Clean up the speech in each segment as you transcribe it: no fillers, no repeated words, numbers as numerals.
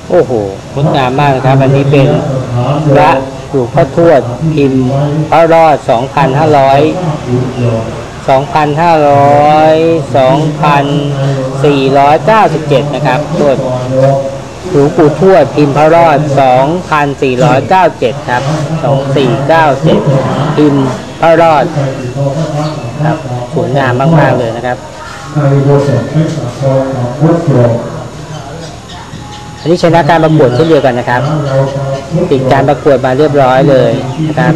โอ้โหงดงามมากนะครับอันนี้เป็นพระหลวงพ่อทวดพิมพ์พระรอด 2497 นะครับทวดหลวงปู่ทวดพิมพ์พระรอด 2497 ครับ 2497 พิมพ์พระรอดครับสวยงามมากๆเลยนะครับอันนี้ชนะการประกวดเช่นเดียวกันนะครับติดการประกวดมาเรียบร้อยเลยนะครับ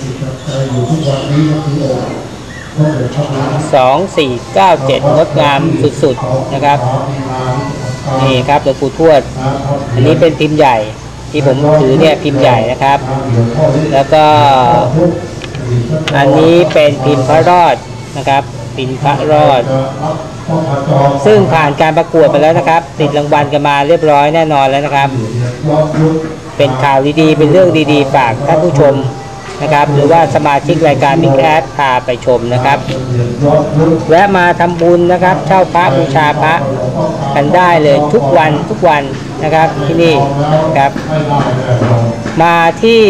2497งดงามสุดๆนะครับนี่ครับหลวงปู่ทวดอันนี้เป็นพิมพ์ใหญ่ที่ผมถือเนี่ยพิมพ์ใหญ่นะครับแล้วก็อันนี้เป็นพิมพ์พระรอดนะครับพิมพ์พระรอดซึ่งผ่านการประกวดไปแล้วนะครับติดรางวัลกันมาเรียบร้อยแน่นอนแล้วนะครับเป็นข่าวดีๆเป็นเรื่องดีๆฝากท่านผู้ชมนะครับหรือว่าสมาชิกรายการบิ๊กแอดพาไปชมนะครับแวะมาทำบุญนะครับเช่าพระบูชาพระกันได้เลยทุกวันนะครับที่นี่ครับมาที่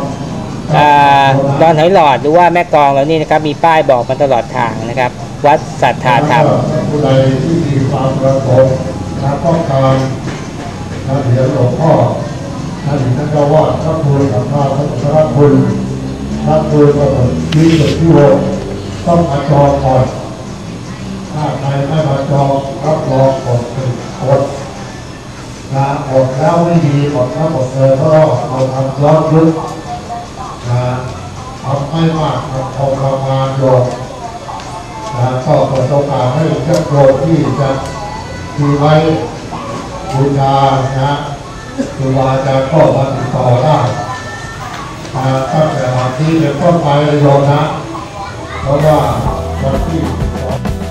ดอนไหหลอดหรือว่าแม่กลองแล้วนี่นะครับมีป้ายบอกมาตลอดทางนะครับวัดสัทธาธรรมผู้ใดที่มีความประสงค์ต้องการเหรียญหลวงพ่อท่านเจ้าวาดพระครูสัมมาสัมพุทธคุณพระครูประเสริฐที่สุดที่โลกต้องมาจองก่อนถ้าใครไม่มาจองรับรองกดเป็นกดนะกดแล้วไม่ดีกดแล้วกดเลยก็เอาทำย้อนยุคนะทำไม่มากทำพอประมาณโยมก็เปิดโอกาสให้เจ้าโปรที่จะมีไว้บูชานะครูบาอาจารย์ก็มาติดต่อได้ตั้งแต่วันที่เป็นต้นไปเลยโยมนะเพราะว่าวันที่